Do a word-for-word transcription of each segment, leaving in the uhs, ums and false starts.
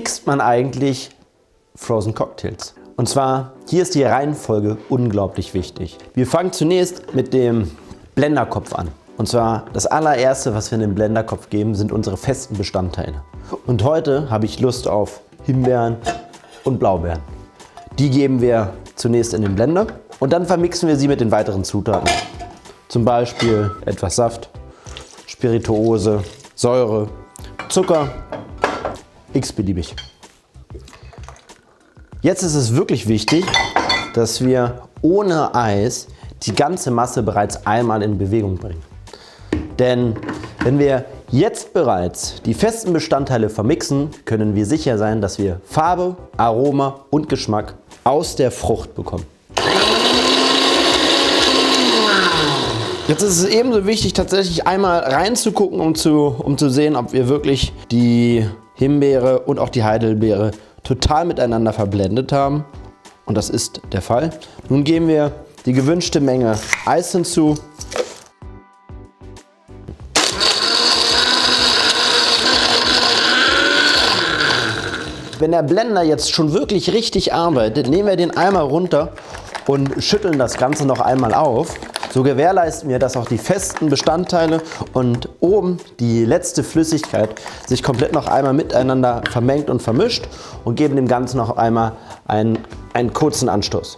mixt man eigentlich Frozen Cocktails? Und zwar, hier ist die Reihenfolge unglaublich wichtig. Wir fangen zunächst mit dem Blenderkopf an. Und zwar das allererste, was wir in den Blenderkopf geben, sind unsere festen Bestandteile. Und heute habe ich Lust auf Himbeeren und Blaubeeren. Die geben wir zunächst in den Blender und dann vermixen wir sie mit den weiteren Zutaten. Zum Beispiel etwas Saft, Spirituose, Säure, Zucker, x-beliebig. Jetzt ist es wirklich wichtig, dass wir ohne Eis die ganze Masse bereits einmal in Bewegung bringen. Denn wenn wir jetzt bereits die festen Bestandteile vermixen, können wir sicher sein, dass wir Farbe, Aroma und Geschmack aus der Frucht bekommen. Jetzt ist es ebenso wichtig, tatsächlich einmal reinzugucken, um zu, um zu sehen, ob wir wirklich die Himbeere und auch die Heidelbeere total miteinander verblendet haben. Und das ist der Fall. Nun geben wir die gewünschte Menge Eis hinzu. Wenn der Blender jetzt schon wirklich richtig arbeitet, nehmen wir den einmal runter und schütteln das Ganze noch einmal auf. So gewährleisten wir, dass auch die festen Bestandteile und oben die letzte Flüssigkeit sich komplett noch einmal miteinander vermengt und vermischt und geben dem Ganzen noch einmal einen, einen kurzen Anstoß.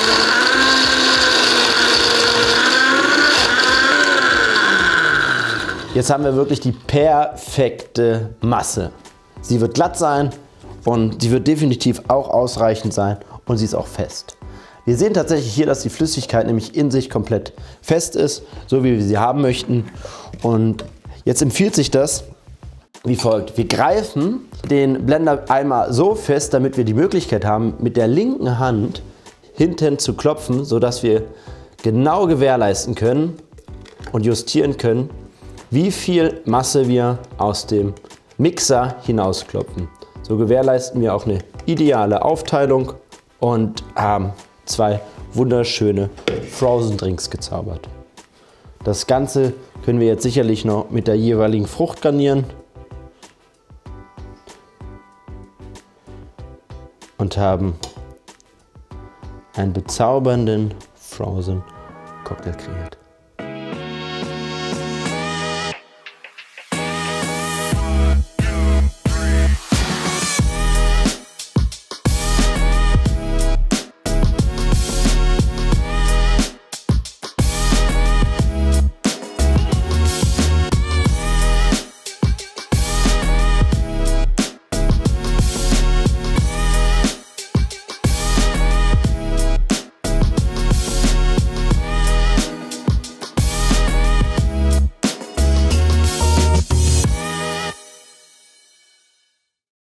Jetzt haben wir wirklich die perfekte Masse. Sie wird glatt sein und sie wird definitiv auch ausreichend sein und sie ist auch fest. Wir sehen tatsächlich hier, dass die Flüssigkeit nämlich in sich komplett fest ist, so wie wir sie haben möchten. Und jetzt empfiehlt sich das wie folgt. Wir greifen den Blender einmal so fest, damit wir die Möglichkeit haben, mit der linken Hand hinten zu klopfen, sodass wir genau gewährleisten können und justieren können, wie viel Masse wir aus dem Mixer hinausklopfen. So gewährleisten wir auch eine ideale Aufteilung und haben zwei wunderschöne Frozen Drinks gezaubert. Das Ganze können wir jetzt sicherlich noch mit der jeweiligen Frucht garnieren und haben einen bezaubernden Frozen Cocktail kreiert.